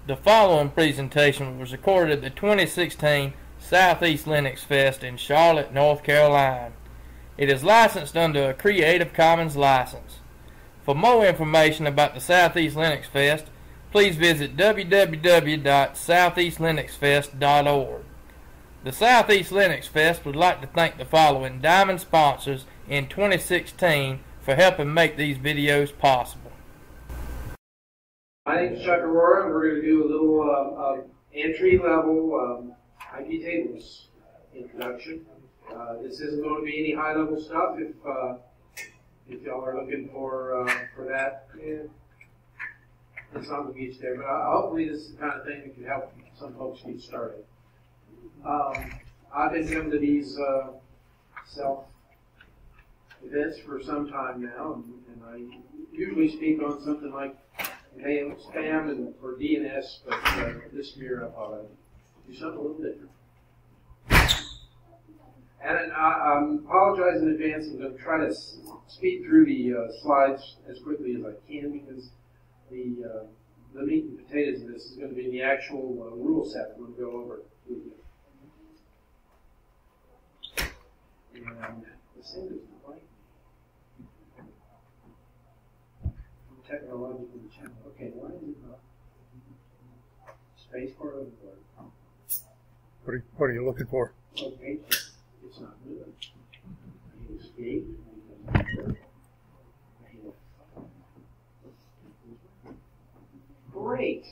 The following presentation was recorded at the 2016 SouthEast LinuxFest in Charlotte, North Carolina. It is licensed under a Creative Commons license. For more information about the SouthEast LinuxFest, please visit www.southeastlinuxfest.org. The SouthEast LinuxFest would like to thank the following diamond sponsors in 2016 for helping make these videos possible. My name is Chuck Aurora, and we're going to do a little entry-level IP tables introduction. This isn't going to be any high-level stuff. If y'all are looking for that, it's not going to get you there. But hopefully, this is the kind of thing that can help some folks get started. I've been coming to these self events for some time now, and I usually speak on something like spam and for DNS, but this year I thought I'd do something a little different. And I apologize in advance. I'm going to try to speed through the slides as quickly as I can because the meat and potatoes of this is going to be the actual rule set we're going to go over with you. And the same is right. Technological channel. Okay, why is it not? Space bar overboard. What are you looking for? Okay, it's not moving. Escape. Great.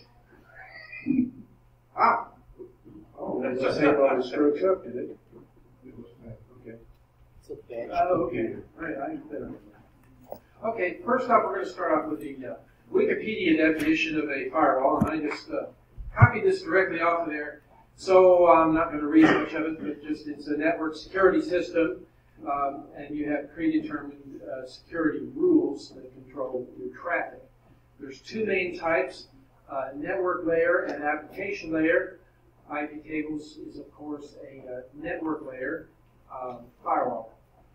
Ah. Oh, let's just say all the strokes up, did it? Okay. Okay. All right, I better. Okay, first off, we're going to start off with the Wikipedia definition of a firewall, and I just copied this directly off of there, so I'm not going to read much of it, but just it's a network security system, and you have predetermined security rules that control your traffic. There's two main types, network layer and application layer. IP tables is, of course, a network layer firewall.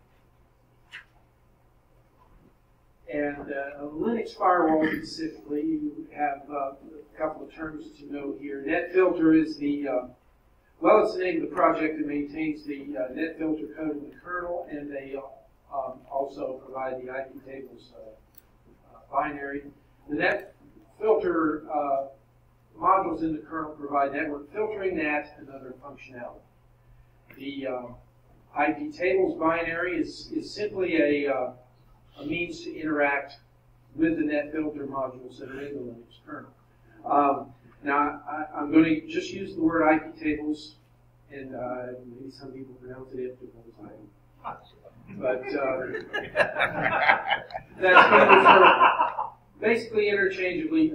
And a Linux firewall specifically, you have a couple of terms to know here. NetFilter is the, it's the name of the project that maintains the NetFilter code in the kernel, and they also provide the IP tables binary. The NetFilter modules in the kernel provide network filtering, NAT, and other functionality. The IP tables binary is simply a means to interact with the NetFilter modules that are in the Linux kernel. Now, I'm going to just use the word IP tables, and maybe some people pronounce it IP tables, but that's going to refer basically interchangeably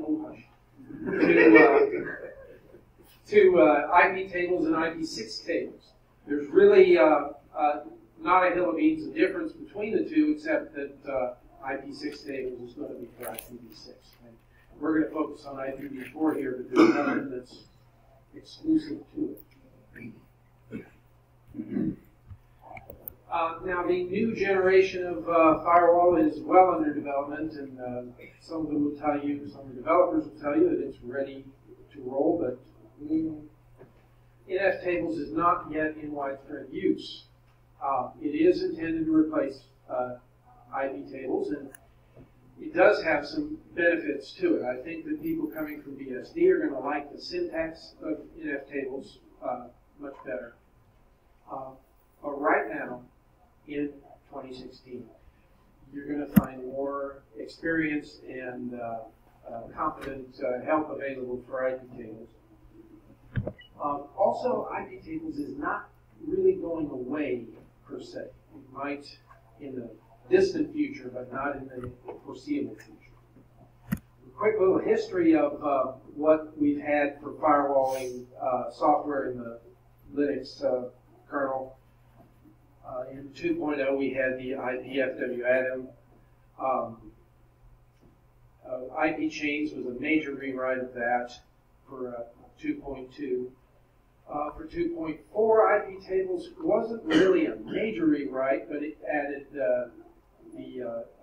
to IP tables and IP6 tables. There's really not a hill of beans of difference between the two, except that IP6 tables is going to be for IPv6. And we're going to focus on IPv4 here, but there's nothing that's exclusive to it. Now, the new generation of firewall is well under development, and some of them will tell you, some of the developers will tell you that it's ready to roll, but NF tables is not yet in widespread use. It is intended to replace IP tables, and it does have some benefits to it. I think that people coming from BSD are going to like the syntax of NF tables much better. But right now, in 2016, you're going to find more experience and competent help available for IP tables. Also, IP tables is not really going away per se. It might in the distant future, but not in the foreseeable future. A quick little history of what we've had for firewalling software in the Linux kernel. In 2.0, we had the IPFW add-in. IP chains was a major rewrite of that for 2.2. For 2.4, IP tables wasn't really a major rewrite, but it added the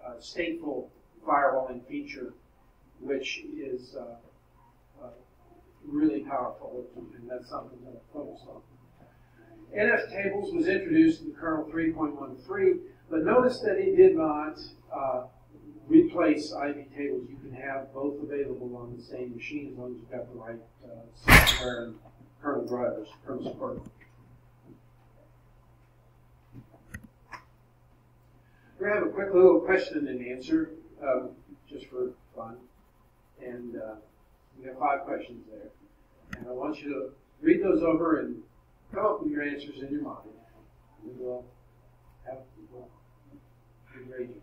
stateful firewalling feature, which is powerful, and that's something to focus on. NF tables was introduced in kernel 3.13, but notice that it did not replace IP tables. You can have both available on the same machine as long as you've got the right software and kernel drivers, kernel support. We're going to have a quick little question and answer, just for fun. And we have 5 questions there. And I want you to read those over and come up with your answers in your mind. And we'll have grading.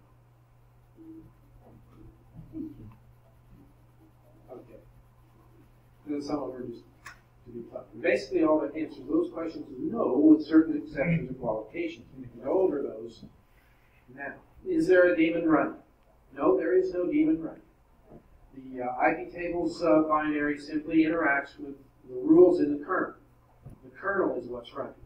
Okay. And then some of them are just to be fun. Basically, all the answers to those questions is no, with certain exceptions and qualifications. We can go over those now. Is there a daemon running? No, there is no daemon running. The IP tables binary simply interacts with the rules in the kernel. The kernel is what's running.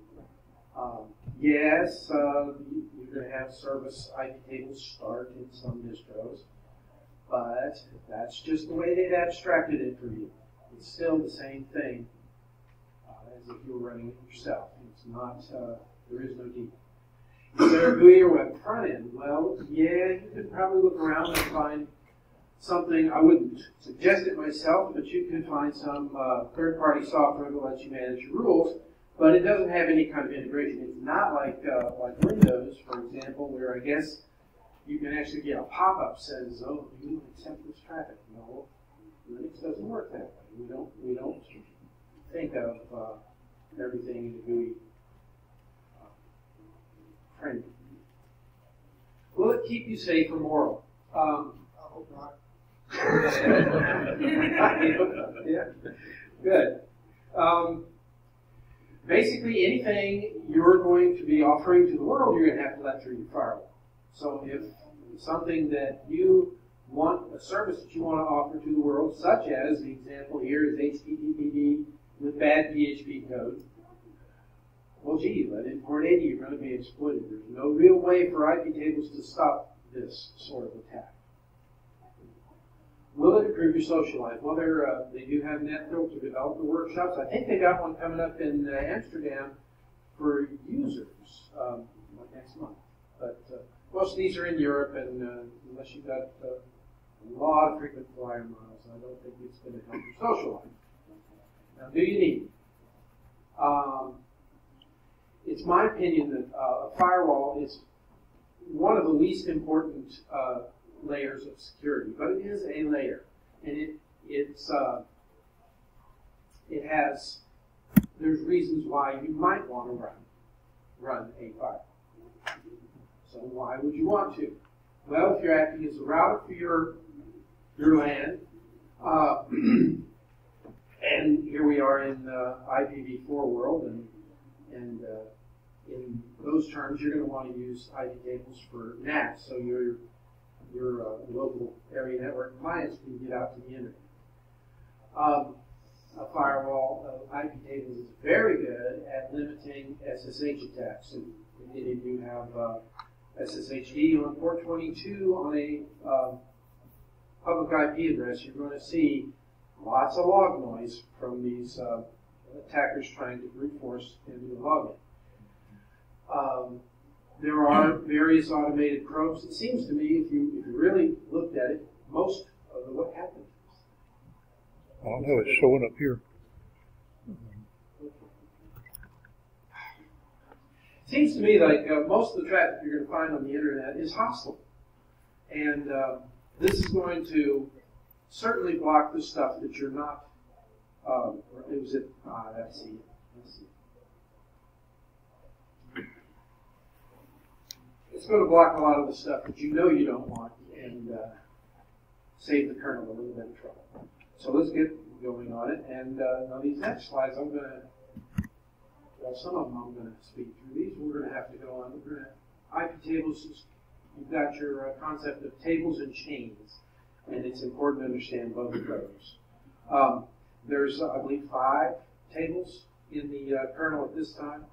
Yes, you're going to have service IP tables start in some distros, but that's just the way they've abstracted it for you. It's still the same thing as if you were running it yourself. It's not, there is no daemon. Is there a GUI or web front end? Well, yeah, you could probably look around and find something. I wouldn't suggest it myself, but you can find some third-party software that lets you manage your rules, but it doesn't have any kind of integration. It's not like Windows, for example, where I guess you can actually get a pop-up that says, "Oh, you don't accept this traffic." No, Linux doesn't work that way. We don't think of everything in the GUI. Friendly. Will it keep you safe or moral? I hope not. Yeah, good. Basically, anything you're going to be offering to the world, you're going to have to let through your firewall. So if something that you want, a service that you want to offer to the world, such as the example here is HTTPD with bad PHP code, well, gee, let in port 80, you're going to be exploited. There's no real way for IP tables to stop this sort of attack. Will it improve your social life? Well, they do have NetFilter developer workshops. I think they got one coming up in Amsterdam for users next month. But most of these are in Europe, and unless you've got a lot of frequent flyer miles, I don't think it's going to help your social life. Now, do you need it? It's my opinion that a firewall is one of the least important layers of security, but it is a layer, and there's reasons why you might want to run a firewall. So why would you want to? Well, if you're acting as a router for your LAN, and here we are in IPv4 world, and in those terms, you're going to want to use IP tables for NAT, so your local area network clients can get out to the internet. A firewall IP tables is very good at limiting SSH attacks. And if any of you have SSHD on port 22 on a public IP address, you're going to see lots of log noise from these attackers trying to brute force into the login. There are various automated probes. It seems to me, if you really looked at it, most of what happens. I don't know, it's showing up here. It seems to me like most of the traffic you're going to find on the internet is hostile. And this is going to certainly block the stuff that you're not, let's see. It's going to block a lot of the stuff that you know you don't want and save the kernel a little bit of trouble. So let's get going on it. And now these next slides, some of them I'm going to speak through. These we're going to have to go on. We're going to IP tables. You've got your concept of tables and chains, and it's important to understand both of those. There's, I believe, 5 tables in the kernel at this time.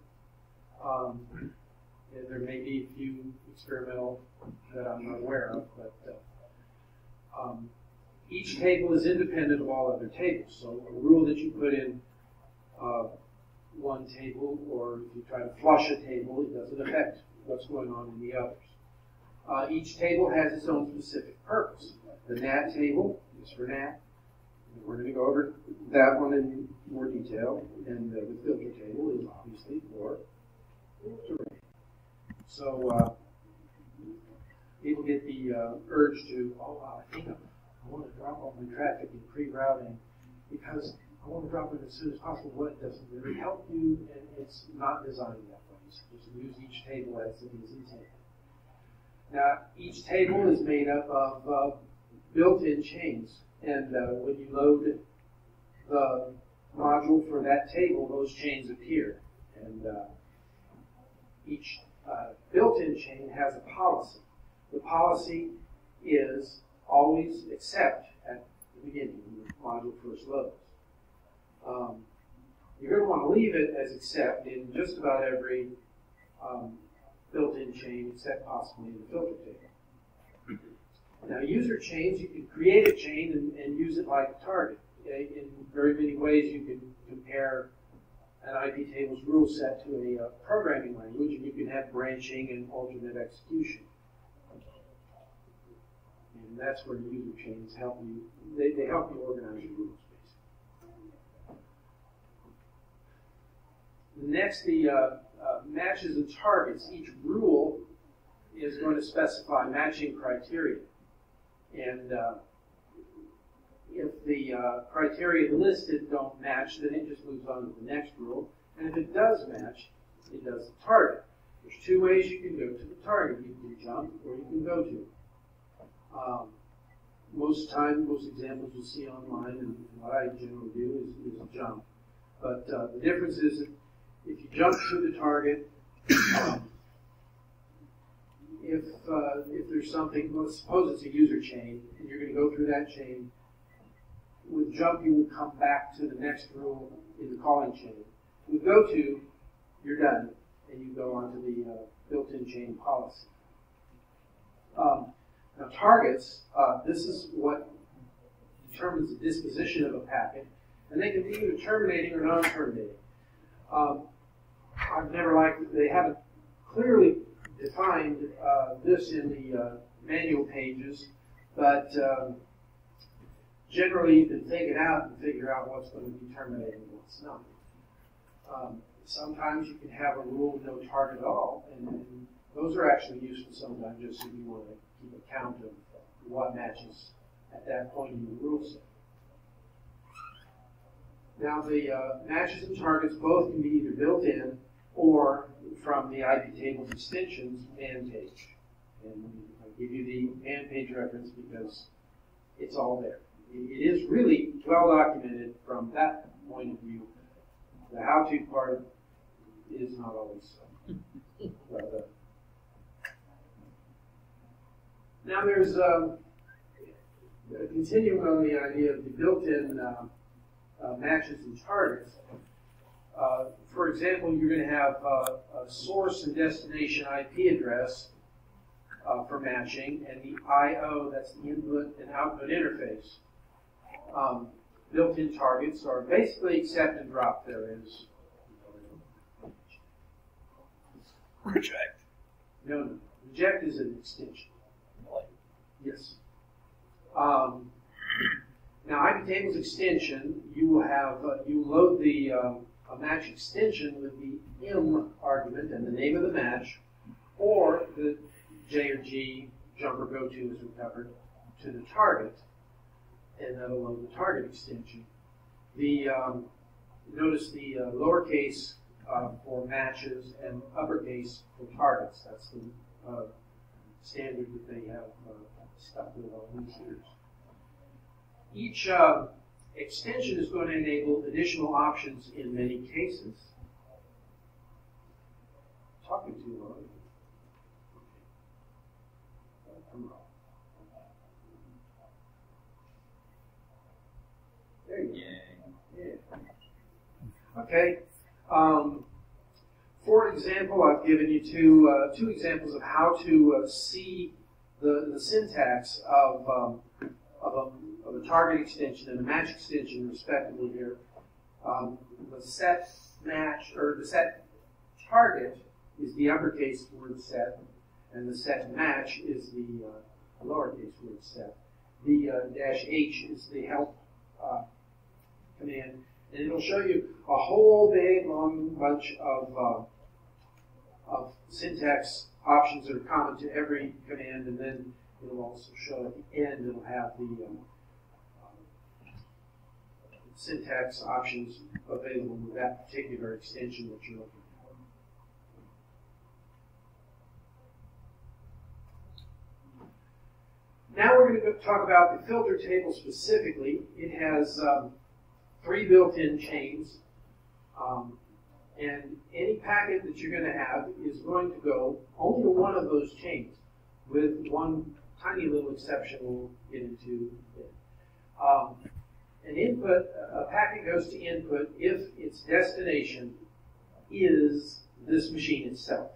There may be a few experimental that I'm not aware of, but Each table is independent of all other tables. So a rule that you put in one table, or if you try to flush a table, it doesn't affect what's going on in the others. Each table has its own specific purpose. The NAT table is for NAT. We're going to go over that one in more detail. And the filter table is obviously for filtering. So people get the urge to, I think I want to drop all my traffic in pre-routing because I want to drop it as soon as possible. Well, it doesn't really help you, and it's not designed that way. So just use each table as it is intended. Now, each table is made up of built-in chains, and when you load the module for that table, those chains appear. And each built-in chain has a policy. The policy is always accept at the beginning when the module first loads. You're going to want to leave it as accept in just about every built-in chain except possibly in the filter table. Now, user chains, you can create a chain and use it like a target. Okay? In very many ways, you can compare an IP table's rule set to a programming language, and you can have branching and alternate execution. And that's where user chains help you. They help you organize your rules, basically. Next, the matches and targets. Each rule is going to specify matching criteria. And if the criteria listed don't match, then it just moves on to the next rule. And if it does match, it does the target. There's two ways you can go to the target. You can jump or you can go to it. Most examples you'll see online, and what I generally do is jump. But the difference is that if you jump to the target, if there's something, well, suppose it's a user chain, and you're going to go through that chain, with jump you will come back to the next rule in the calling chain. With go to, you're done, and you go on to the built-in chain policy. Now targets, this is what determines the disposition of a packet, and they can be either terminating or non-terminating. I've never liked, they haven't clearly defined this in the manual pages, but generally you can take it out and figure out what's going to be terminating and what's not. Sometimes you can have a rule with no target at all, and those are actually useful sometimes just if you want to keep account of what matches at that point in the rule set. Now the matches and targets both can be either built in or from the IP table's extensions man page. And I'll give you the man page reference because it's all there. It is really well documented from that point of view. The how-to part is not always so. But, now there's continuing on the idea of the built-in matches and targets. For example, you're going to have a source and destination IP address for matching, and the I/O, that's the input and output interface. Built-in targets are basically accept and drop. There is reject. No. Reject is an extension. Yes. Now, IP table's extension, you will have you load the a match extension with the M argument and the name of the match, or the J or G jump or go to as we covered to the target, and that'll load the target extension. The notice the lowercase for matches and uppercase for targets. That's the standard that they have stuck with all these years. Each extension is going to enable additional options in many cases. Talking too long. There you go. Yeah. Okay. For example, I've given you two examples of how to see the syntax of a the target extension and the match extension respectively here. The set match, or the set target is the uppercase word set, and the set match is the lowercase word set. The -H is the help command, and it'll show you a whole big long bunch of syntax options that are common to every command, and then it'll also show at the end, it'll have the syntax options available with that particular extension that you're looking for. Now we're going to talk about the filter table specifically. It has 3 built-in chains, and any packet that you're going to have is going to go only to one of those chains, with one tiny little exception we'll get into. A packet goes to input if its destination is this machine itself.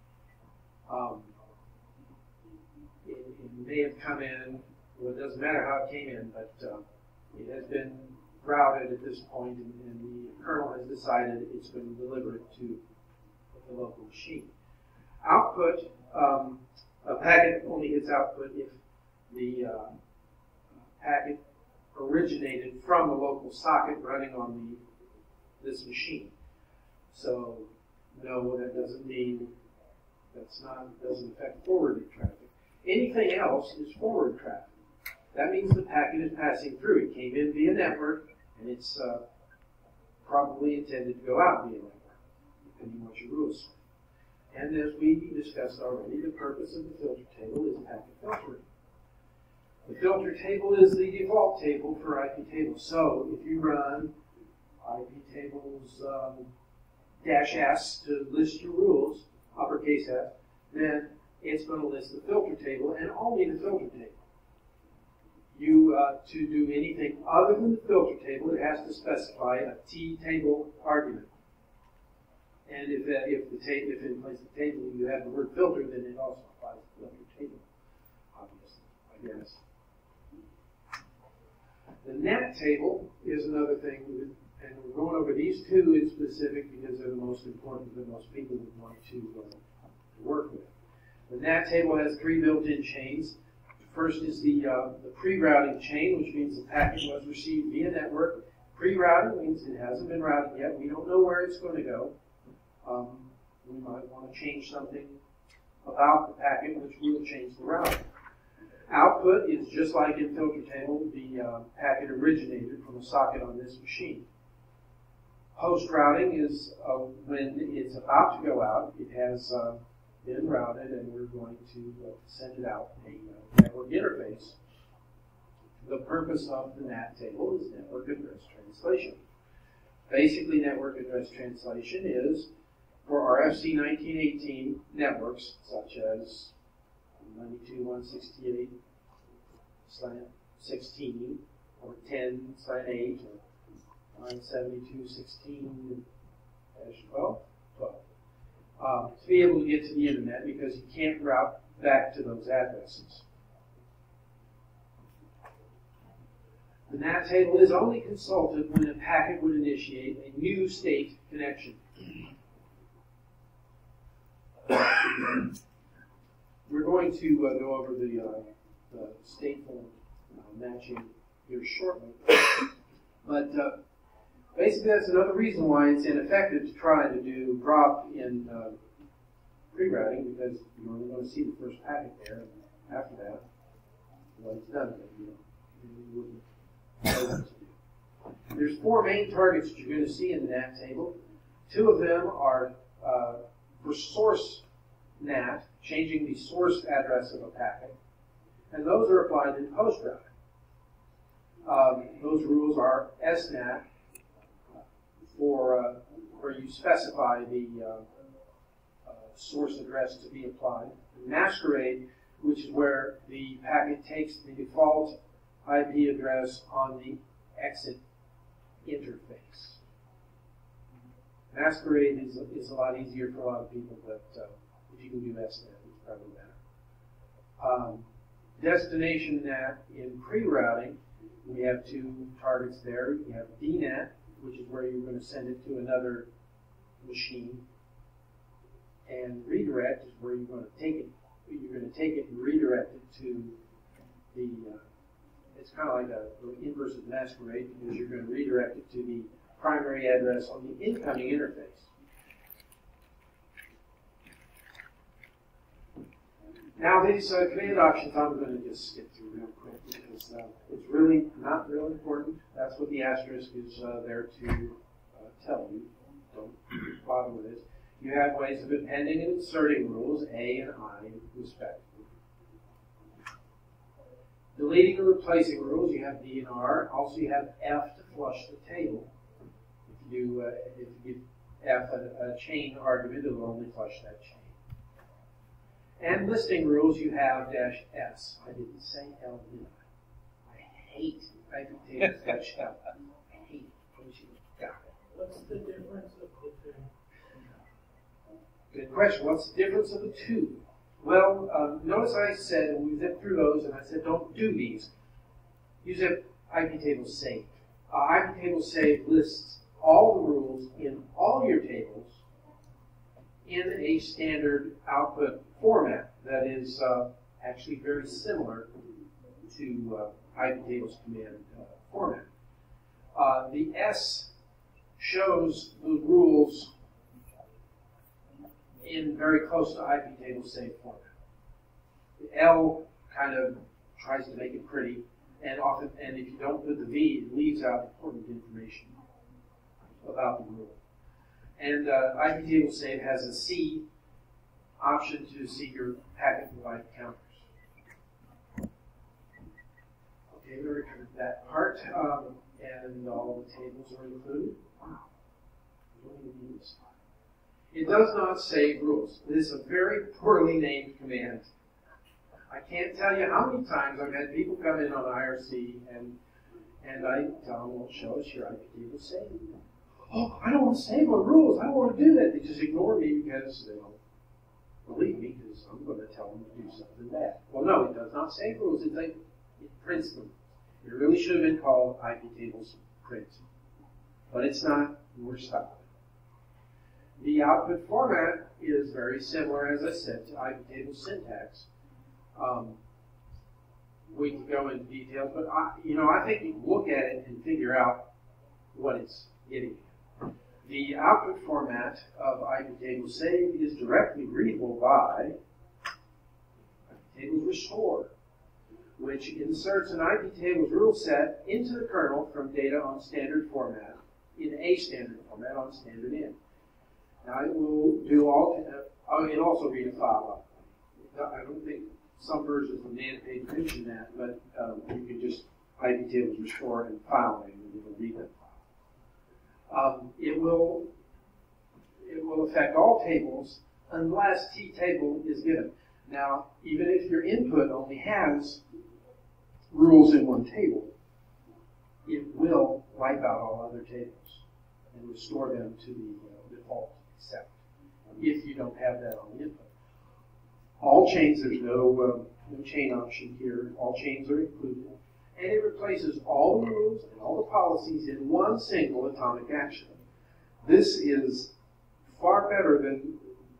It may have come in, well, it doesn't matter how it came in, but it has been routed at this point, and the kernel has decided it's going to deliver it to the local machine. Output, a packet only hits output if the packet originated from a local socket running on this machine. So, no, that doesn't mean doesn't affect forwarded traffic. Anything else is forward traffic. That means the packet is passing through. It came in via network, and it's probably intended to go out via network, depending on what your rules say. And as we discussed already, the purpose of the filter table is packet filtering. The filter table is the default table for IP tables. So if you run IP tables -S to list your rules, uppercase S, then it's going to list the filter table and only the filter table. To do anything other than the filter table, it has to specify a T-table argument. And if in place of the table you have the word filter, then it also applies to the filter table, obviously, I guess. The NAT table is another thing, and we're going over these two in specific because they're the most important that most people would want to work with. The NAT table has 3 built-in chains. First is the pre-routing chain, which means the packet was received via network. Pre-routing means it hasn't been routed yet. We don't know where it's going to go. We might want to change something about the packet, which will change the routing. Output is just like in filter table. The packet originated from a socket on this machine. Post-routing is when it's about to go out. It has been routed, and we're going to send it out a network interface. The purpose of the NAT table is network address translation. Basically, network address translation is for RFC 1918 networks, such as 92.168/16 or 10/8 or 972.16/12. To be able to get to the internet, because you can't route back to those addresses. The NAT table is only consulted when a packet would initiate a new state connection. We're going to go over the stateful matching here shortly. But basically, that's another reason why it's ineffective to try to do drop in pre-routing, because you're only going to see the first packet there, and after that, well, it's done. You wouldn't know what to do. There's 4 main targets that you're going to see in the NAT table. 2 of them are for source NAT, changing the source address of a packet, and those are applied in post-routing. Those rules are SNAT, for where you specify the source address to be applied. Masquerade, which is where the packet takes the default IP address on the exit interface. Masquerade is a lot easier for a lot of people, but if you can do SNAT, it's probably better. Destination NAT in pre-routing We have two targets there. You have DNAT, which is where you're going to send it to another machine. And redirect is where you're going to take it. You're going to take it and redirect it to the, it's kind of like a inverse of masquerade, because you're going to redirect it to the primary address on the incoming interface. Now these command options I'm going to just skip through real quick because it's really not real important. That's what the asterisk is there to tell you. Don't bother with this. You have ways of appending and inserting rules, A and I, respectively. Deleting or replacing rules, you have D and R. Also, you have F to flush the table. If you give F a chain argument, it will only flush that chain. And listing rules, you have -S. I didn't say L, did I? I hate -L. I hate it. Don't you got it? What's the difference of the two? Good question. What's the difference of the two? Well, notice I said, and we zipped through those, and I said don't do these. You zip IP table save. IP table save lists all the rules in all your tables in a standard output format that is actually very similar to IP tables command format. The S shows the rules in very close to IP table save format. The L kind of tries to make it pretty, and if you don't put the V, it leaves out important information about the rule. And IP table save has a C option to see your packet provide counters. Okay, we already covered that part, and all the tables are included. Wow, we don't even need this. It does not save rules. It is a very poorly named command. I can't tell you how many times I've had people come in on IRC and I tell them, well, show us your IP table save. Oh, I don't want to save my rules. I don't want to do that. They just ignore me because they don't believe me because I'm going to tell them to do something bad. Well, no, it does not save rules. It prints them. It really should have been called IP tables print. But it's not. We're stopped. The output format is very similar, as I said, to IP table syntax. We can go into details, but I think you can look at it and figure out what it's getting at. The output format of IP table save is directly readable by IP tables restore, which inserts an IP tables rule set into the kernel from data on standard format in a standard format on standard in. Now it will do it'll also read a file up. I don't think some versions of NAND mention that, but you can just IP tables restore and file name, and it'll read that file. It will affect all tables unless T-table is given. Now, even if your input only has rules in one table, it will wipe out all other tables and restore them to the default accept if you don't have that on the input. All chains, there's no chain option here. All chains are included. And it replaces all the rules and all the policies in one single atomic action. This is far better than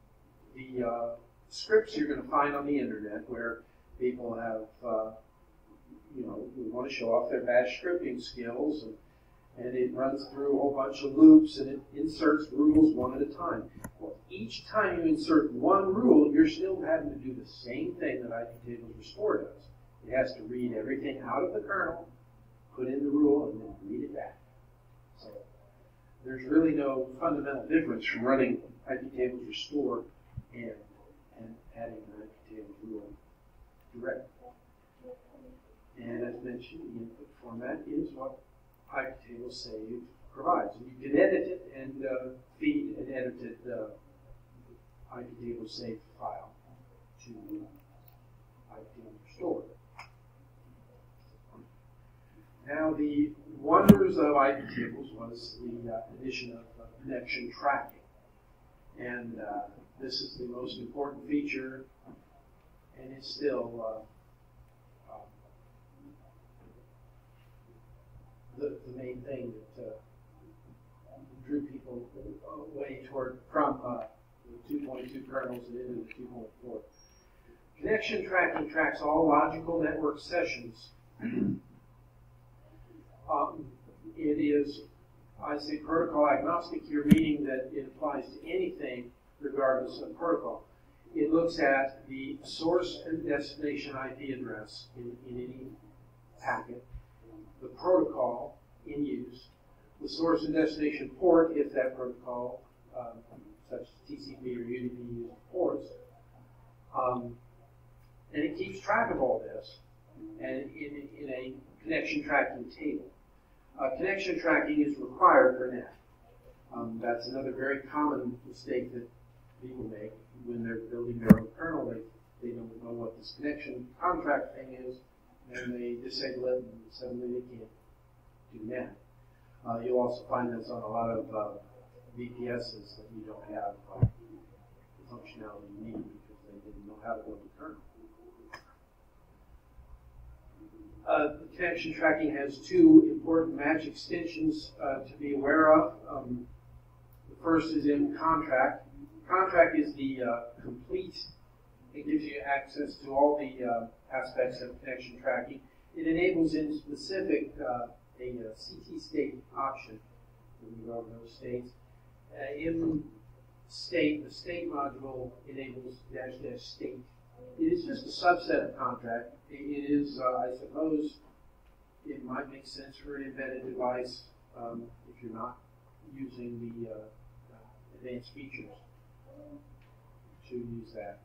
the scripts you're going to find on the internet where people have, we want to show off their bash scripting skills, and it runs through a whole bunch of loops and it inserts rules one at a time. Well, each time you insert one rule, you're still having to do the same thing that IP tables restore does. It has to read everything out of the kernel, put in the rule, and then read it back. So there's really no fundamental difference from running IP tables restore and adding an IP tables rule directly. And as mentioned, the input format is what IP table save provides. And you can edit it and feed an edited IP table save file to IP table restore. Now, the wonders of IP tables was the addition of connection tracking. And this is the most important feature, and it's still the main thing that drew people away from the 2.2 kernels and into the 2.4. Connection tracking tracks all logical network sessions. It is, I say, protocol agnostic here, meaning that it applies to anything regardless of protocol. It looks at the source and destination IP address in any packet, the protocol in use, the source and destination port if that protocol, such as TCP or UDP, uses ports. And it keeps track of all this and in a connection tracking table. Connection tracking is required for NAT. That's another very common mistake that people make when they're building their own kernel. They don't know what this connection contract thing is, and they disable it, and suddenly they can't do NAT. You'll also find this on a lot of VPSs that you don't have the functionality you need because they didn't know how to build the kernel. The connection tracking has two important match extensions to be aware of. The first is in contract. Contract is the complete. It gives you access to all the aspects of connection tracking. It enables in specific a CT state option. When you go over those states. In state, the state module enables -- state. It is just a subset of contract. It is, I suppose, it might make sense for an embedded device if you're not using the advanced features to use that.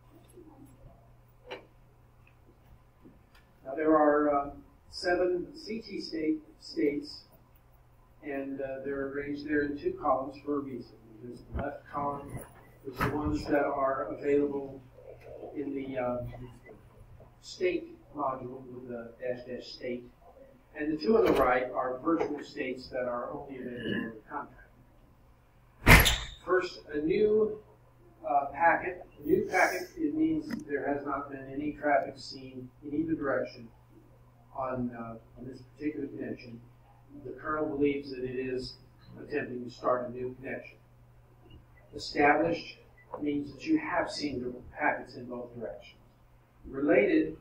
Now there are 7 CT states, and they're arranged there in 2 columns for a reason. There's the left column, there's the ones that are available in the state module with the -- state. And the 2 on the right are virtual states that are only available in the contract. First, a new packet. A new packet, it means there has not been any traffic seen in either direction on this particular connection. The kernel believes that it is attempting to start a new connection. Established means that you have seen the packets in both directions. Related,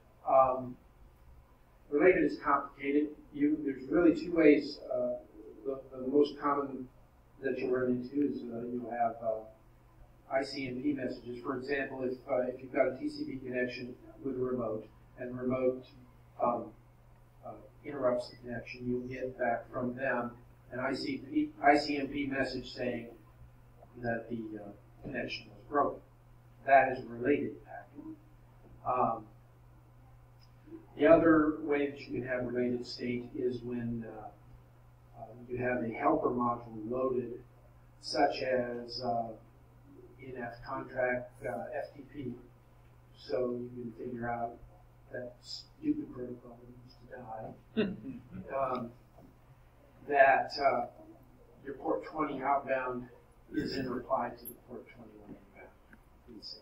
related is complicated. There's really 2 ways. The most common that you run into is you have ICMP messages. For example, if you've got a TCP connection with a remote, and the remote interrupts the connection, you'll get back from them an ICMP message saying that the connection was broken. That is a related packet. The other way that you can have related state is when you have a helper module loaded, such as NF contract FTP. So you can figure out that stupid protocol needs to die. That your port 20 outbound is in reply to the port 21 inbound.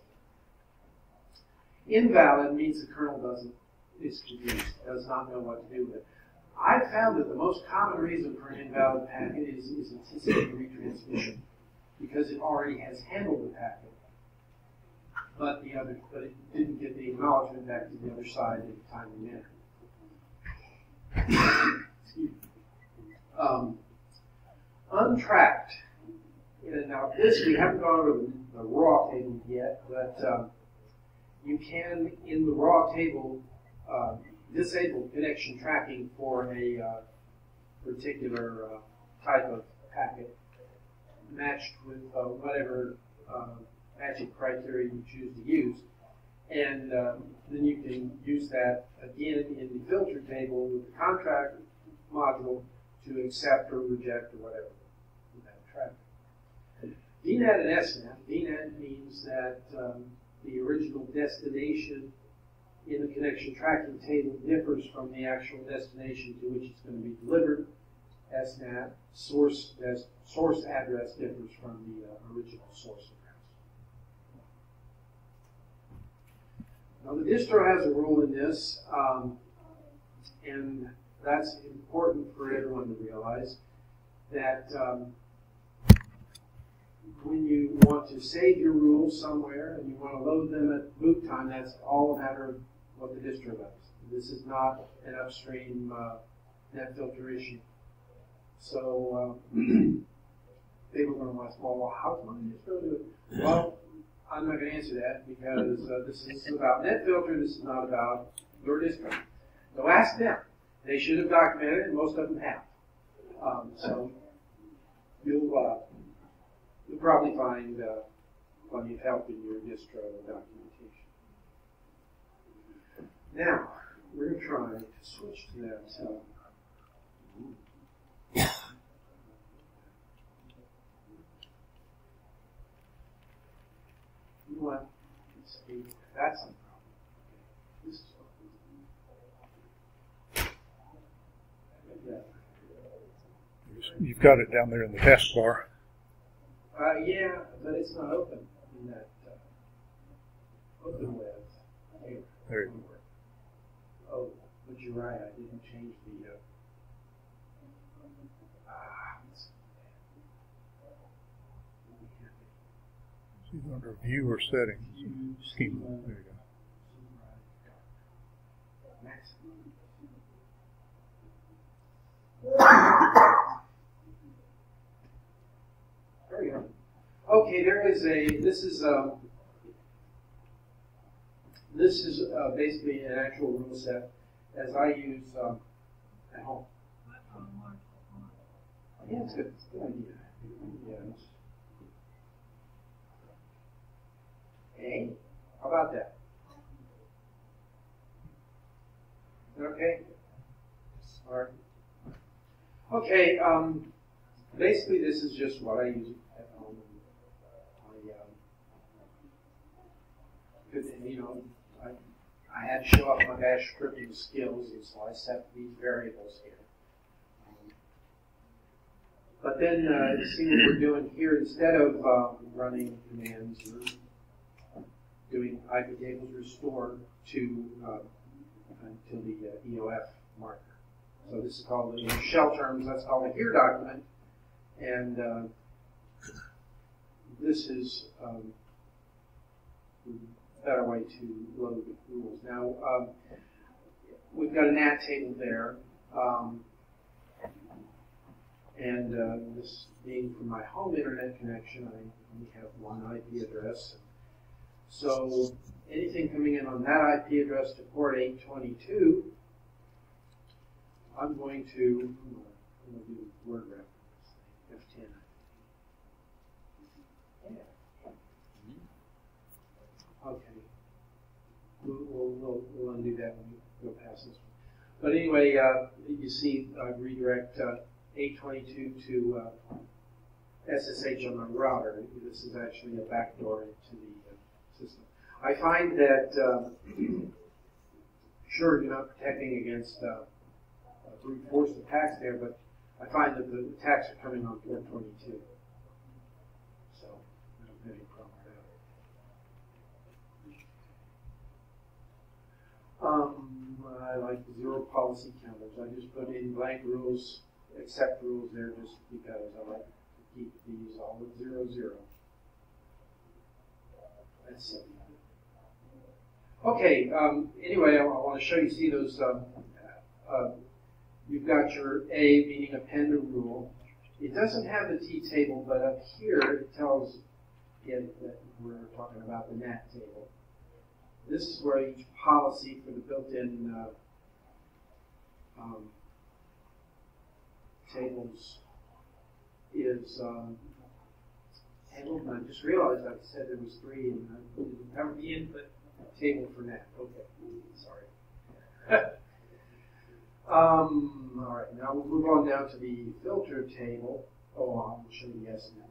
Invalid means the kernel is confused, does not know what to do with it. I found that the most common reason for an invalid packet is anticipated retransmission, because it already has handled the packet, but it didn't get the acknowledgement back to the other side in a timely manner. Untracked. Now this, we haven't gone over the raw table yet, but you can, in the raw table, disable connection tracking for a particular type of packet matched with whatever matching criteria you choose to use. And then you can use that again in the filter table with the contract module to accept or reject or whatever that traffic. VNAT and SNAT. VNAT means that the original destination in the connection tracking table differs from the actual destination to which it's going to be delivered. SNAT, source address, differs from the original source address. Now the distro has a rule in this, and that's important for everyone to realize that when you want to save your rules somewhere and you want to load them at boot time, that's all a matter of what the distro does. This is not an upstream net filter issue. So people are going to ask, well, how can my distro do it? Well, I'm not going to answer that because this is about net filter. This is not about your distro. So ask them. They should have documented it, and most of them have. So you'll probably find plenty of help in your distro documentation. Now, we're going to try to switch to that. You know what? Let's see. That's a problem. This is You've got it down there in the taskbar. yeah, but it's not open in that open web. Here. There you go. Oh, but you're right. I didn't change the. It's either under view or settings. Schema. There you go. There we go. Okay, there is this is basically an actual rule set as I use at home. Yeah, it's good. It's a good idea. Yes. Hey, how about that? Okay. All right. Okay. Basically, this is just what I use at home. I had to show off my bash scripting skills, and so I set these variables here. But then, see what we're doing here. Instead of running commands, we're doing IP tables restore to the EOF marker. So this is called, in shell terms, that's called a here document. And this is a better way to load rules. Now, we've got a NAT table there. This being from my home internet connection, I only have one IP address. So anything coming in on that IP address to port 822, I'm going to do word wrap. F10. Yeah. Okay. We'll undo that when we go past this one. But anyway, you see I redirect 822 to SSH on my router. This is actually a backdoor into the system. I find that, sure, you're not protecting against brute force attacks there, but I find that the attacks are coming on port 22. So, I don't have any problem with that. I like the zero policy counters. I just put in blank rules, except rules there just because I like to keep these all at 0, 0. That's it. Okay, anyway, I want to show you, see those, you've got your A, meaning append a rule. It doesn't have the T table, but up here it tells it that we're talking about the NAT table. This is where each policy for the built-in tables is handled. And I just realized, like I said, there was 3, and I didn't remember the input table for NAT. Okay, sorry. All right, now we'll move on down to the filter table. Oh, I'll show you the S and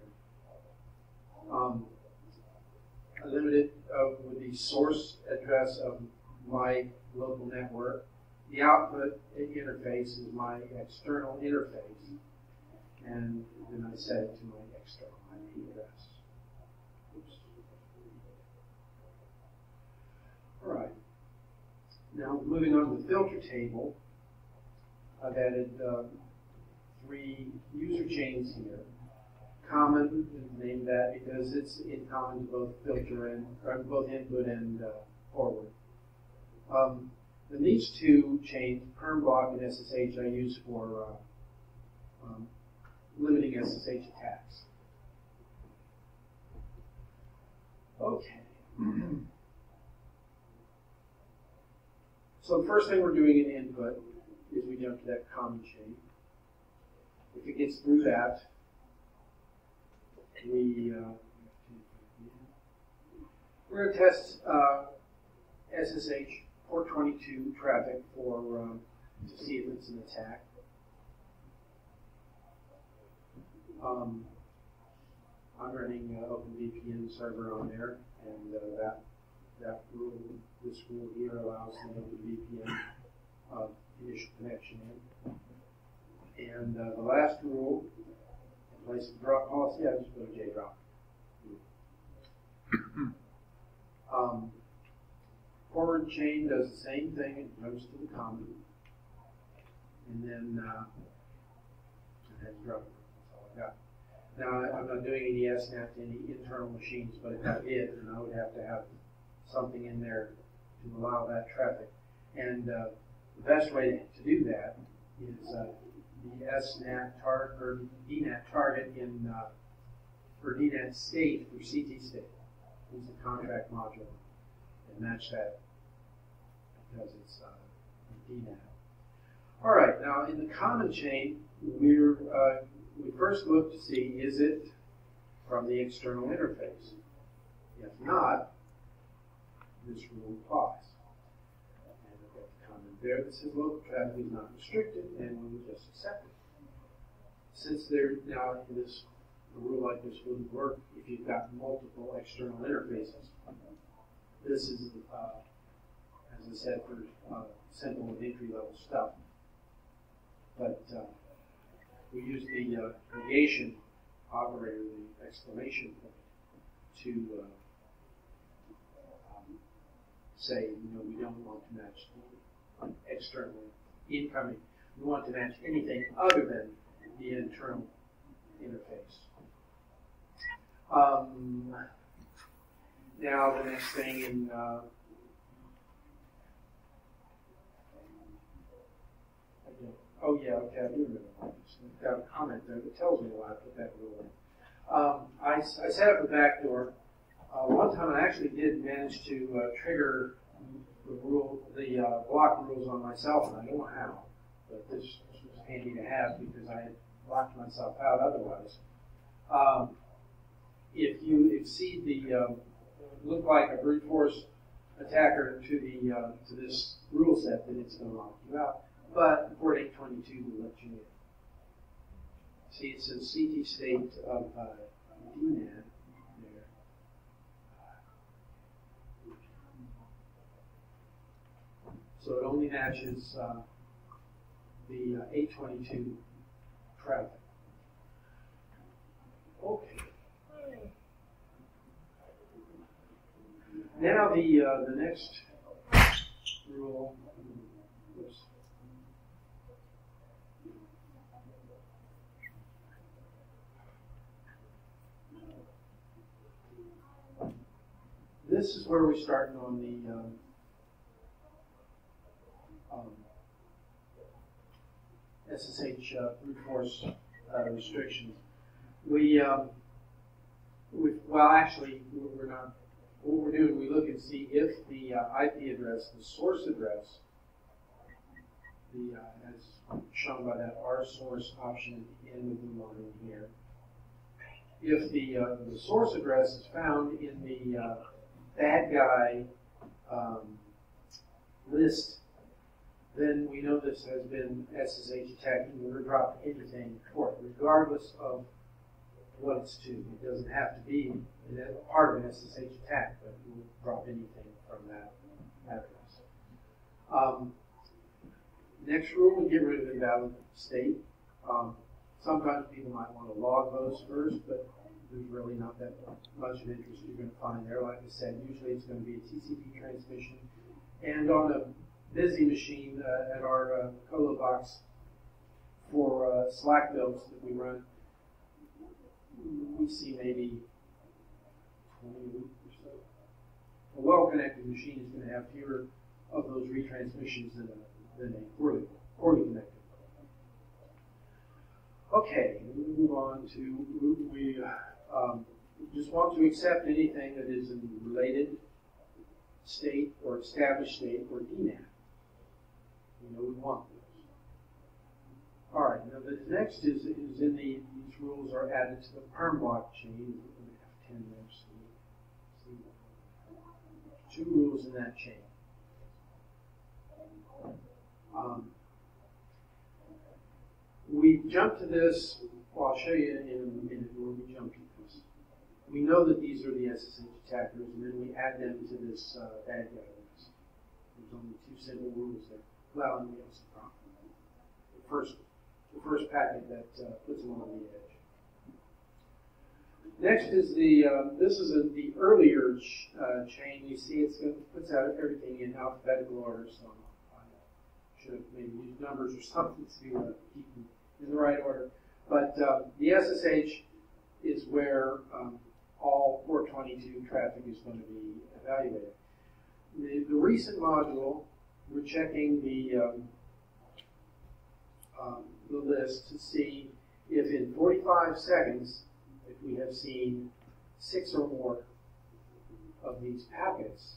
M later. I limited with the source address of my local network. The output interface is my external interface, and then I set it to my external IP address. Oops. All right. Now, moving on to the filter table, I've added 3 user chains here. Common is named that because it's in common to both filter and both input and forward. Then these 2 chains, perm block and SSH, I use for limiting SSH attacks. Okay. So the first thing we're doing in input is we jump to that common chain. If it gets through that, we're going to test SSH port 22 traffic for to see if it's an attack. I'm running OpenVPN server on there, and this rule here allows the OpenVPN initial connection in. And the last rule, in place of drop policy, I just put a JDrop. Forward chain does the same thing. It goes to the common, and then it has drop. That's all I got. Now, I'm not doing any SNAP to any internal machines, but if I did, then I would have to have something in there to allow that traffic. And the best way to do that is the SNAP target or DNAT target in for DNAT state for CT state. Use the contract module and match that because it's DNAT. All right, now in the common chain, we first look to see, is it from the external interface? If not, this rule applies. And I've got the comment there that says local traffic is not restricted, and we will just accept it. Since they're now in this, a rule like this wouldn't work if you've got multiple external interfaces. This is, as I said, for simple and entry-level stuff. But we use the negation operator, the exclamation point, to say, we don't want to match the external incoming. We want to match anything other than the internal interface. Now the next thing in oh yeah, okay, I do remember this. I've got a comment there that tells me why I put that rule in. I set up a backdoor. One time I actually did manage to trigger the block rules on myself, and I don't know how, but this was handy to have because I had locked myself out otherwise. If you exceed the look like a brute force attacker to this rule set, then it's going to lock you out. But port 822 will let you in. See, it says CT state of DNAT there. So it only matches the 822 traffic. Okay. Now the next rule. Oops. This is where we're starting on the SSH brute force restrictions. Well, actually, we're not. What we're doing, we look and see if the IP address, the source address, as shown by that R source option at the end of the line here, if the source address is found in the bad guy list, then we know this has been SSH attacked, and we're dropping anything for it, regardless of what it's to. It doesn't have to be part of an SSH attack, but we'll drop anything from that address. Next rule, we get rid of invalid state. Sometimes people might want to log those first, but there's really not that much of interest you're going to find there. Like I said, usually it's going to be a TCP transmission. And on a busy machine at our colo box, for Slack builds that we run, we see maybe 20 a week or so. A well-connected machine is going to have fewer of those retransmissions than a poorly connected. Okay, we move on to, we just want to accept anything that is in related state or established state or DNAT. We want those. All right, now the next is in these rules are added to the perm block chain. F10 there, see 2 rules in that chain. We jump to this. Well, I'll show you in a minute where we jump to this. We know that these are the SSH attackers, and then we add them to this bad guy list. There's only 2 simple rules there. Well, and we also problem. The first packet that puts them on the edge. Next is this is the earlier chain. You see it puts out everything in alphabetical order, so I should have maybe used numbers or something to keep them in the right order. But the SSH is where all 422 traffic is going to be evaluated. The recent module, we're checking the list to see if in 45 seconds, if we have seen 6 or more of these packets,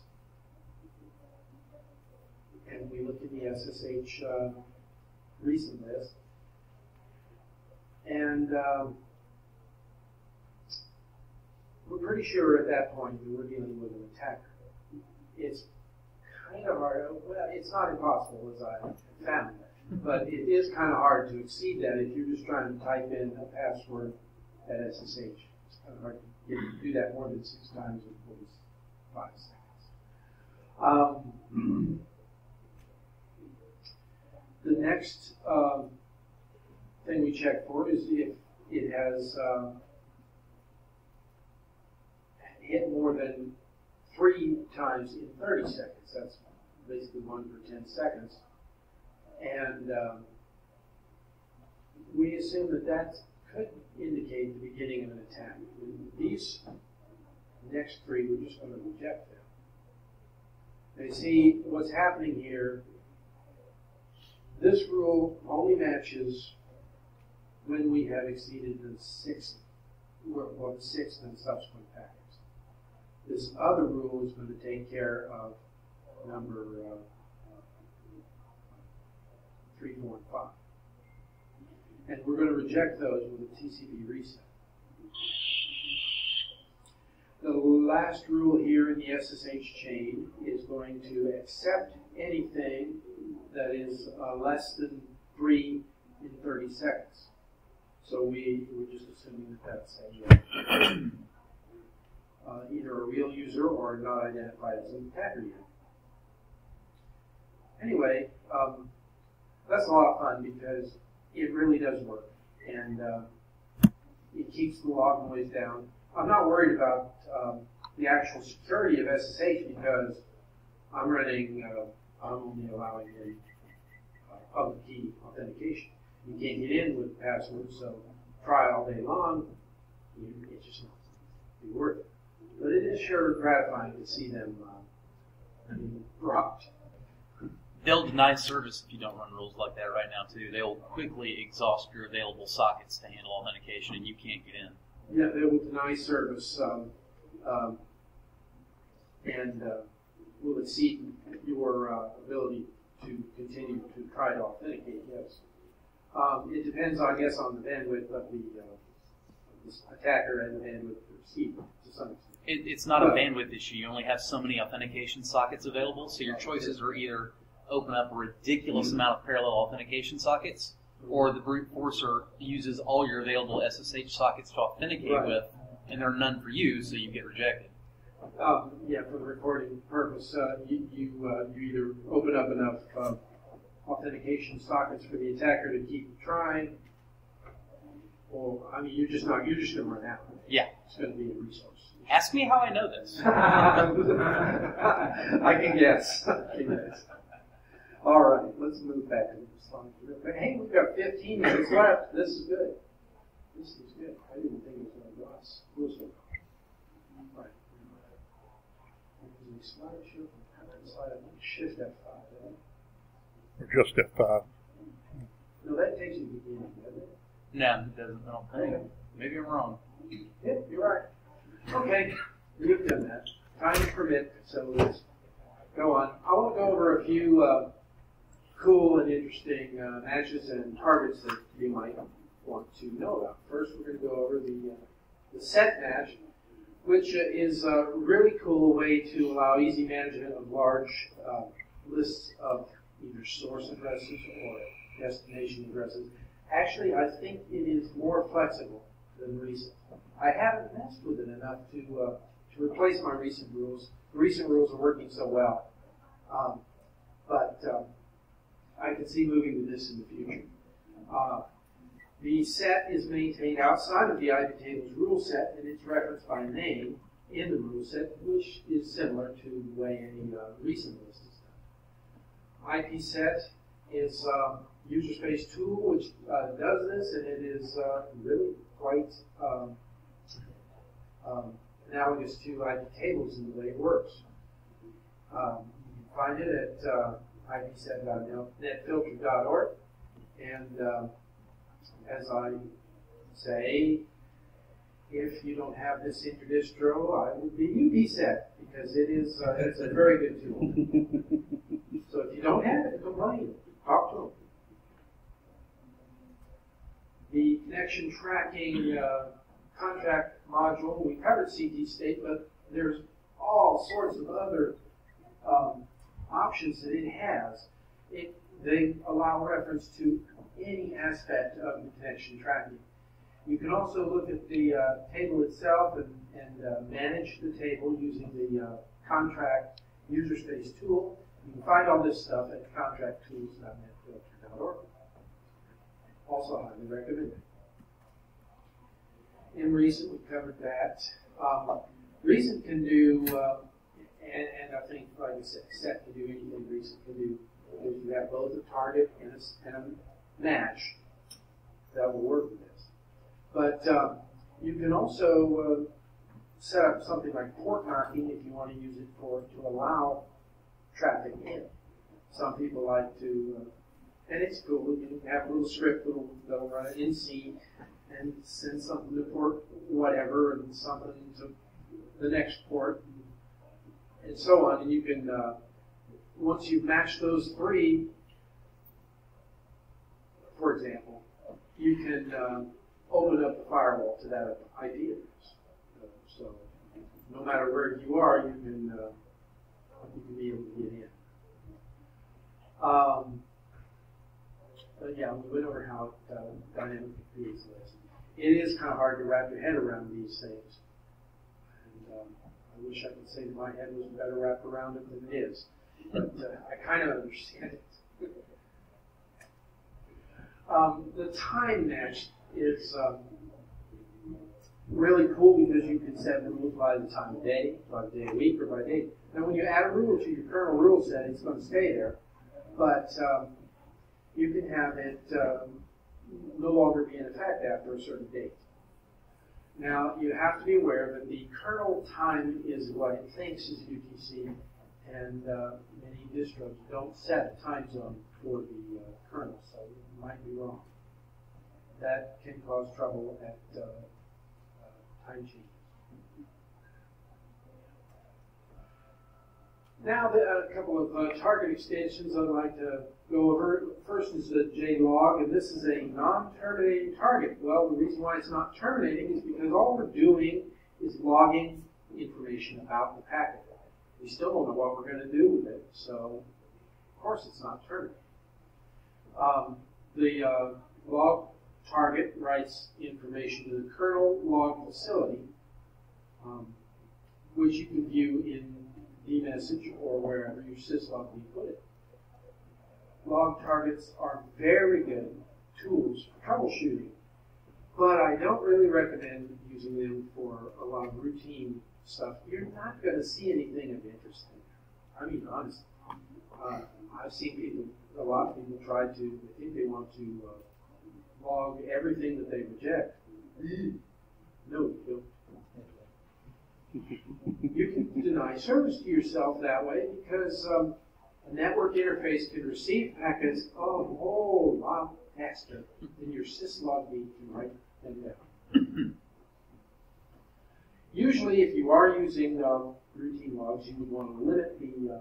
and we look at the SSH recent list, and we're pretty sure at that point that we're dealing with an attacker. It's kind of hard, well, it's not impossible as I found, but it is kind of hard to exceed that if you're just trying to type in a password at SSH. It's kind of hard to do that more than 6 times in 45 seconds. The next thing we check for is if it has hit more than 3 times in 30 seconds. That's basically 1 for 10 seconds. And we assume that could indicate the beginning of an attack. These next 3, we're just going to reject them. Now you see what's happening here. This rule only matches when we have exceeded the 6th and subsequent packets. This other rule is going to take care of number 3, 4, and 5. And we're going to reject those with a TCP reset. The last rule here in the SSH chain is going to accept anything that is less than 3 in 30 seconds. So we're just assuming that that's either a real user or not identified as an attacker yet. Anyway, that's a lot of fun because it really does work, and it keeps the log noise down. I'm not worried about the actual security of SSH because I'm running, I'm only allowing a public key authentication. You can't get in with passwords, so try all day long. It's just not be worth it. But it is sure gratifying to see them dropped. They'll deny service if you don't run rules like that right now, too. They'll quickly exhaust your available sockets to handle authentication, and you can't get in. Yeah, they will deny service and will exceed your ability to continue to try to authenticate, yes. It depends, I guess, on the bandwidth of the attacker and the bandwidth of the receiver to some extent. It's not a bandwidth issue. You only have so many authentication sockets available, so your choices are either open up a ridiculous amount of parallel authentication sockets, or the brute forcer uses all your available SSH sockets to authenticate with, and there are none for you, so you get rejected. Yeah, for the recording purpose, you either open up enough authentication sockets for the attacker to keep trying, or I mean, you're just going to run out. Yeah, it's going to be a resource. Ask me how I know this. I can guess. All right, let's move back to this. slides through. But hey, we've got 15 minutes left. This is good. This is good. I didn't think it was going to go us. Right. Slideshow. How about slide? Shift F5. Or just F5. No, that takes you to the beginning, doesn't it? No, it doesn't. I don't think. Okay. Maybe I'm wrong. Yeah, you're right. Okay, we've done that. Time to permit, so let's go on. I want to go over a few cool and interesting matches and targets that you might want to know about. First, we're going to go over the set match, which is a really cool way to allow easy management of large lists of either source addresses or destination addresses. Actually, I think it is more flexible than recent. I haven't messed with it enough to replace my recent rules. The recent rules are working so well, but I can see moving to this in the future. The set is maintained outside of the IP table's rule set, and it's referenced by name in the rule set, which is similar to the way any recent list is done. IP set is a user space tool which does this, and it is really quite analogous to IP tables in the way it works. You can find it at ipset.netfilter.org, and as I say, if you don't have this in your distro, I would be UPset, because it is it's a very good tool. So if you don't have it, complain. Talk to them. The connection tracking contract module, we covered CT state, but there's all sorts of other options that it has. They allow reference to any aspect of the connection tracking. You can also look at the table itself and manage the table using the contract user space tool. You can find all this stuff at contracttools.netfilter.org. Also highly recommended. In recent, we covered that. Recent can do, and I think, like I said, set can do anything recent can do. If you have both a target and a match, that will work with this. But you can also set up something like port knocking if you want to use it to allow traffic in. Some people like to, and it's cool. You can have a little script that'll run it in C and send something to port whatever and something to the next port and so on. And you can, once you've matched those three, for example, you can open up the firewall to that IP address. So no matter where you are, you can be able to get in. But yeah, we went over how it dynamically creates lists. It is kind of hard to wrap your head around these things. And I wish I could say that my head was better wrapped around it than it is. But I kind of understand it. The time match is really cool because you can set rules by the time of day, by the day of week, or by date. Now, when you add a rule to your kernel rule set, it's going to stay there. But you can have it no longer be in effect after a certain date. Now, you have to be aware that the kernel time is what it thinks is UTC, and many distros don't set a time zone for the kernel, so you might be wrong. That can cause trouble at time changes. Now, a couple of target extensions I'd like to go over. First is the JLog, and this is a non-terminating target. Well, the reason why it's not terminating is because all we're doing is logging information about the packet. We still don't know what we're going to do with it, so of course it's not terminating. The log target writes information to the kernel log facility, which you can view in dmessage or wherever your syslog may put it. Log targets are very good tools for troubleshooting, but I don't really recommend using them for a lot of routine stuff. You're not going to see anything of interest in there. I mean, honestly. I've seen people a lot of people try to, I think they want to log everything that they reject. No, you don't. You can deny service to yourself that way because a network interface can receive packets a whole lot faster than your syslog can write them down. Usually, if you are using routine logs, you would want to limit the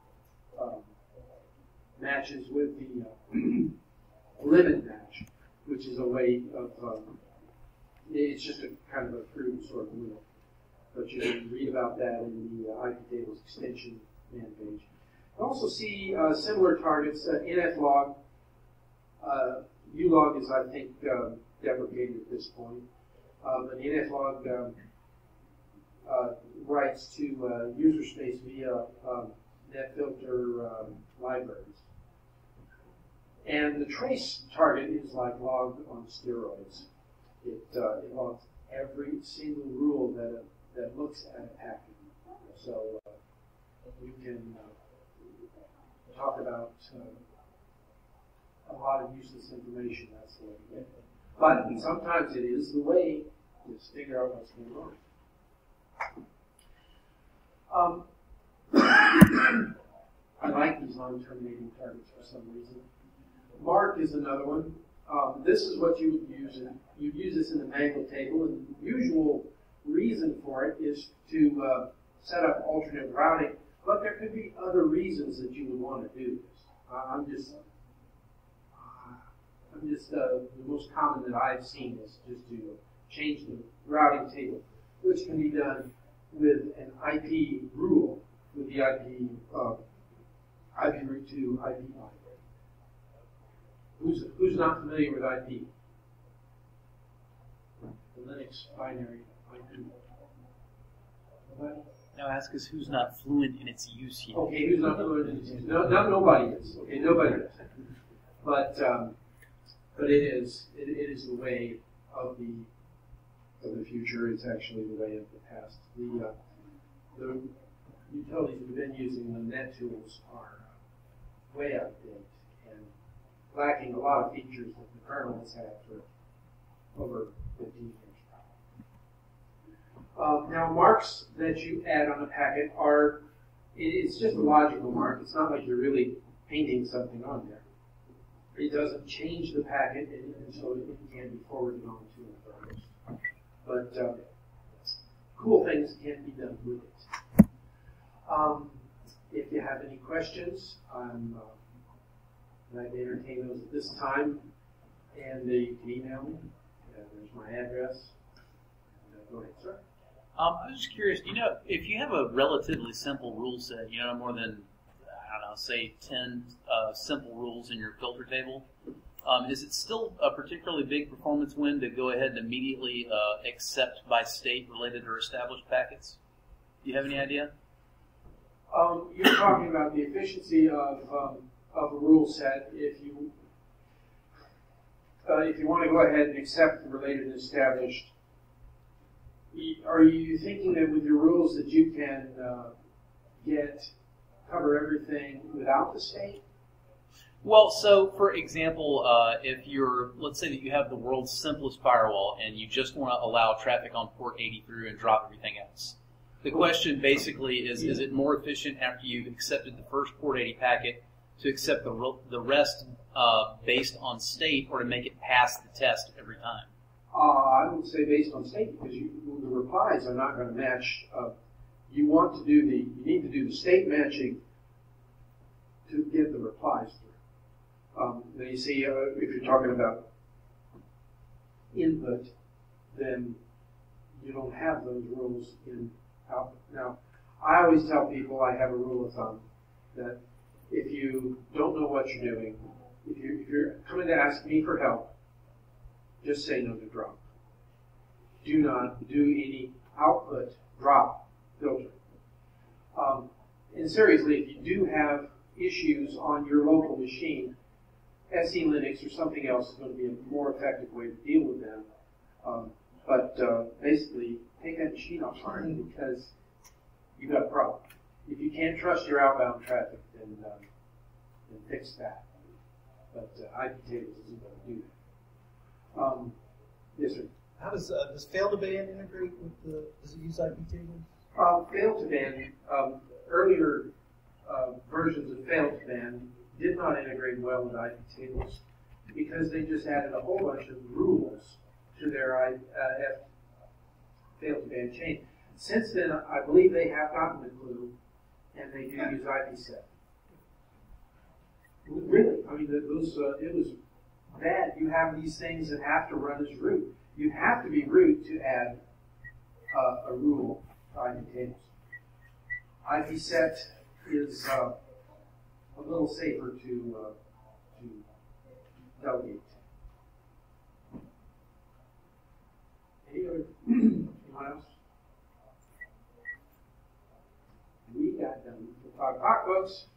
matches with the limit match, which is a way of, it's just a kind of a crude sort of limit. But you can read about that in the IP tables extension man page. You also see similar targets, nflog. ulog is, I think, deprecated at this point. But nflog writes to user space via netfilter libraries. And the trace target is like log on steroids. It logs every single rule that looks at a packet. So you can talk about a lot of useless information. That's the way to get it. But sometimes it is the way to figure out what's going on. I like these non-terminating targets for some reason. Mark is another one. This is what you would use. You'd use this in the Mangle table, and the usual reason for it is to set up alternate routing, but there could be other reasons that you would want to do this. I'm just the most common that I've seen is just to change the routing table, which can be done with an IP rule, with the IP route to IP library. Who's not familiar with IP? The Linux binary IP. Nobody? Now ask us who's not fluent in its use yet. Okay, who's not fluent in its use? No, nobody is. Okay, nobody is. But it is the way of the future. It's actually the way of the past. The utilities we've been using, the net tools, are way out of date and lacking a lot of features that the kernel has had for over 15 years. Now, marks that you add on a packet it's just a logical mark. It's not like you're really painting something on there. It doesn't change the packet, and so it can be forwarded on to another host. But cool things can be done with it. If you have any questions, I'm glad to entertain those at this time. And you can email me. There's my address. Go ahead, sir. I was just curious, if you have a relatively simple rule set, no more than, say 10 simple rules in your filter table, is it still a particularly big performance win to go ahead and immediately accept by state related or established packets? Do you have any idea? You're talking about the efficiency of a rule set. If you want to go ahead and accept the related and established, are you thinking that with your rules that you can cover everything without the state? Well, so for example, let's say that you have the world's simplest firewall and you just want to allow traffic on port 80 through and drop everything else. The question basically is it more efficient after you've accepted the first port 80 packet to accept the rest based on state, or to make it pass the test every time? I would say based on state, because the replies are not going to match. You need to do the state matching to get the replies through. Now you see, if you're talking about input, then you don't have those rules in output. Now, I always tell people, I have a rule of thumb that if you don't know what you're doing, if you're coming to ask me for help, just say no to drop. Do not do any output drop filtering. And seriously, if you do have issues on your local machine, SE Linux or something else is going to be a more effective way to deal with them. But basically, take that machine offline because you've got a problem. If you can't trust your outbound traffic, then fix that. but IP tables isn't going to do that. Yes, sir. How does fail to ban integrate with the? Does it use IP tables? Fail to ban. Earlier versions of fail to ban did not integrate well with IP tables because they just added a whole bunch of rules to their fail to ban chain. Since then, I believe they have gotten the clue, and they do use IPsec. Really, I mean, it was bad. You have these things that have to run as root. You have to be root to add a rule to IP tables. IPsec is a little safer to delegate. Anyone else? We got done for 5 o'clock, folks.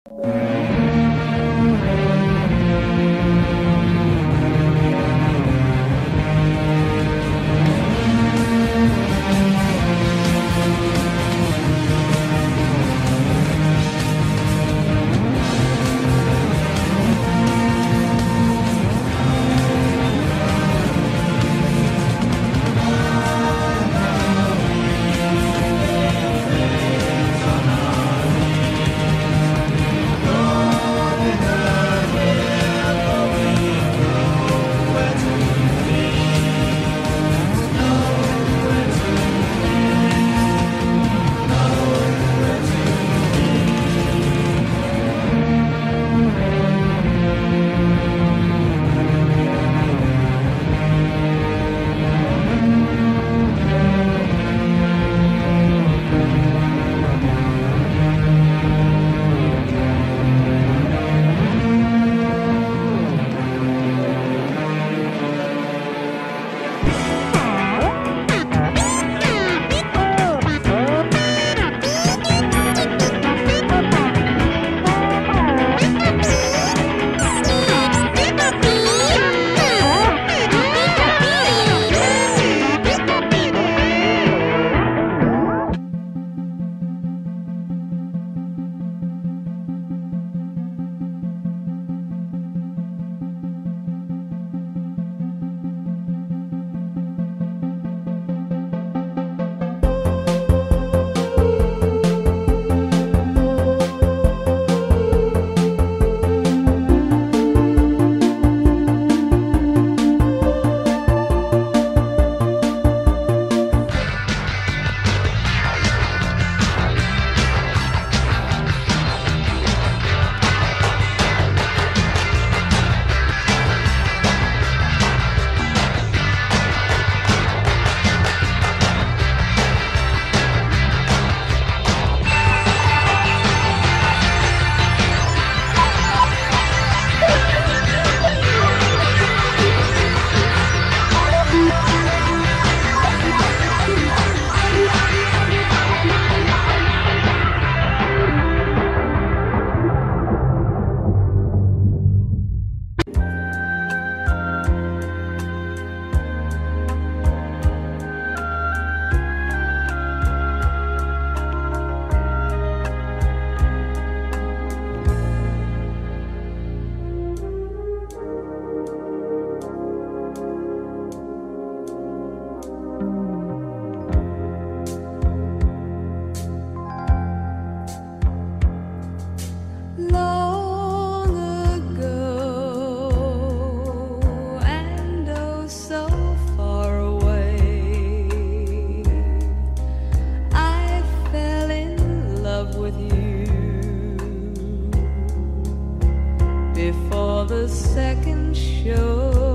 before the second show.